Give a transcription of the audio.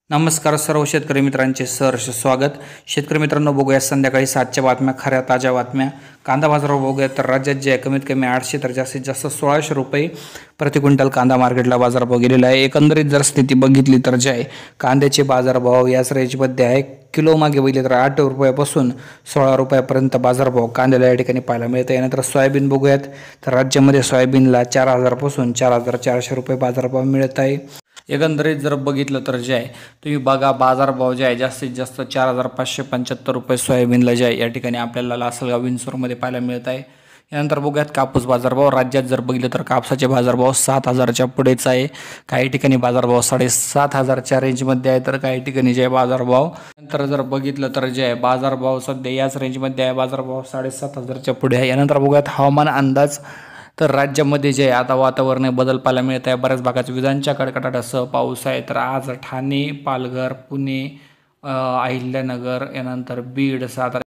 नमस्कार सर्व शेतकरी मित्रांचे सहर्ष स्वागत। शेतकरी मित्रांनो, बघूया संध्याकाळी 7च्या बातम्या, खऱ्या ताज्या बातम्या। कांदा बाजारावर बघूया तर राज्यात जे कमीत कमी 800 तर जास्तीत जास्त 1600 रुपये प्रति क्विंटल कांदा मार्केटला बाजारभाव गेलेला आहे। एकंदरीत जर स्थिती बघितली तर जे आहे कांद्याचे बाजारभाव याच रेंजमध्ये आहे। किलो मागे बघितले तर 8 रुपयापासून 16 रुपयापर्यंत बाजारभाव कांद्याला या ठिकाणी पाहायला मिळते। यानंतर सोयाबीन बघूयात तर राज्यामध्ये सोयाबीनला 4000 पासून 4400 रुपये बाजारभाव मिळत आहे। एकंदरीत जर बघितलं तर जे आहे तुम्ही बघा बाजारभाव जे आहे जास्तीत जास्त 4575 रुपये सोयाबीनला जे आहे या ठिकाणी आपल्याला लासलगाव विंचूरमध्ये पाहायला मिळत आहे। यानंतर बघूयात कापूस बाजारभाव। राज्यात जर बघितलं तर कापसाचे बाजारभाव 7000च्या पुढेच आहे। काही ठिकाणी बाजारभाव 7500च्या रेंजमध्ये आहे, तर काही ठिकाणी जे बाजारभाव नंतर जर बघितलं तर जे आहे बाजारभाव सध्या याच रेंजमध्ये आहे, बाजारभाव 7500च्या पुढे आहे। यानंतर बघूयात हवामान अंदाज। तर राज्यामध्ये जे आता वातावरण बदल पाहायला मिळत आहे। बऱ्याच भागात विजांच्या कडकडाटासह पाऊस आहे। तर आज ठाणे, पालघर, पुणे, अहिल्यानगर, यानंतर बीड, सातारा